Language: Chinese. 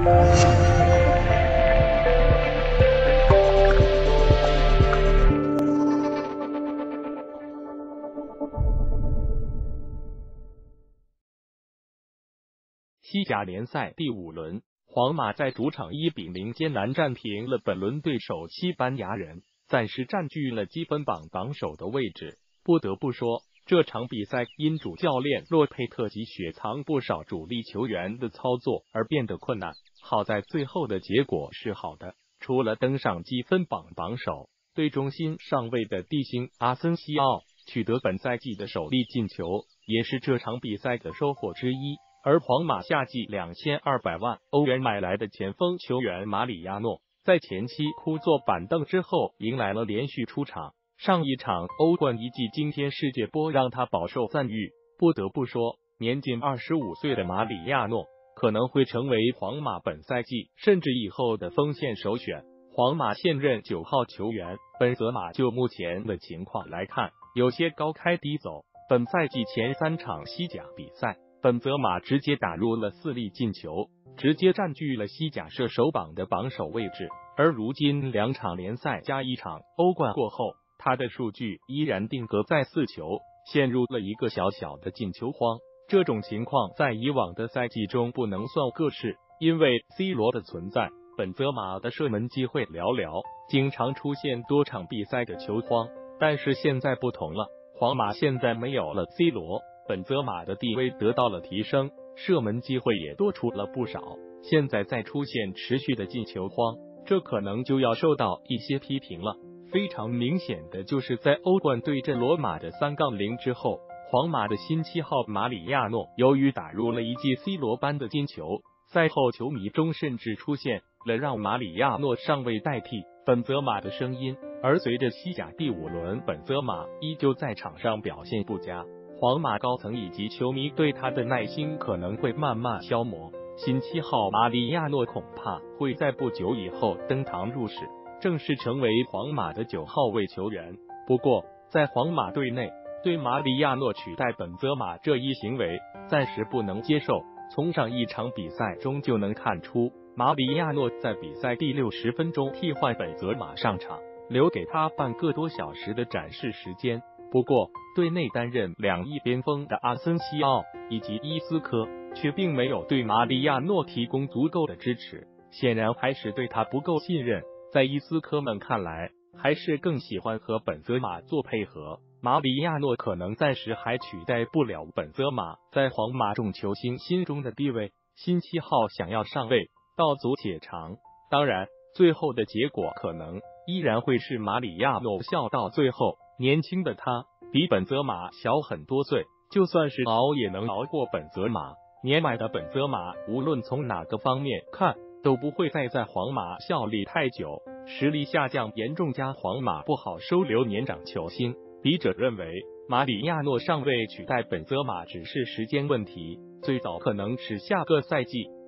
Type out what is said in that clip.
西甲联赛第5轮，皇马在主场1-0艰难战平了本轮对手西班牙人，暂时占据了积分榜榜首的位置。不得不说，这场比赛因主教练洛佩特吉雪藏不少主力球员的操作而变得困难。好在最后的结果是好的，除了登上积分榜榜首，对中心上位的帝星阿森西奥取得本赛季的首粒进球，也是这场比赛的收获之一。而皇马夏季2200万欧元买来的前锋球员马里亚诺，在前期枯坐板凳之后，迎来了连续出场。上一场欧冠一记惊天世界波让他饱受赞誉。不得不说，年仅25岁的马里亚诺可能会成为皇马本赛季甚至以后的锋线首选。皇马现任9号球员本泽马，就目前的情况来看，有些高开低走。本赛季前3场西甲比赛，本泽马直接打入了4粒进球，直接占据了西甲射手榜的榜首位置。而如今2场联赛加1场欧冠过后，他的数据依然定格在4球，陷入了一个小小的进球荒。这种情况在以往的赛季中不能算个事，因为 C 罗的存在，本泽马的射门机会寥寥，经常出现多场比赛的球荒。但是现在不同了，皇马现在没有了 C 罗，本泽马的地位得到了提升，射门机会也多出了不少。现在再出现持续的进球荒，这可能就要受到一些批评了。非常明显的就是在欧冠对阵罗马的3-0之后，皇马的新7号马里亚诺由于打入了一记 C 罗般的进球，赛后球迷中甚至出现了让马里亚诺上位代替本泽马的声音。而随着西甲第5轮，本泽马依旧在场上表现不佳，皇马高层以及球迷对他的耐心可能会慢慢消磨。新7号马里亚诺恐怕会在不久以后登堂入室，正式成为皇马的9号位球员。不过，在皇马队内，对马里亚诺取代本泽马这一行为暂时不能接受。从上一场比赛中就能看出，马里亚诺在比赛第60分钟替换本泽马上场，留给他半个多小时的展示时间。不过，队内担任2翼边锋的阿森西奥以及伊斯科却并没有对马里亚诺提供足够的支持，显然还是对他不够信任。在伊斯科们看来，还是更喜欢和本泽马做配合。马里亚诺可能暂时还取代不了本泽马在皇马众球星心中的地位，新7号想要上位，道阻且长。当然，最后的结果可能依然会是马里亚诺笑到最后。年轻的他比本泽马小很多岁，就算是熬也能熬过本泽马。年迈的本泽马无论从哪个方面看都不会再在皇马效力太久，实力下降严重，加皇马不好收留年长球星。笔者认为，马里亚诺上位取代本泽马只是时间问题，最早可能是下个赛季。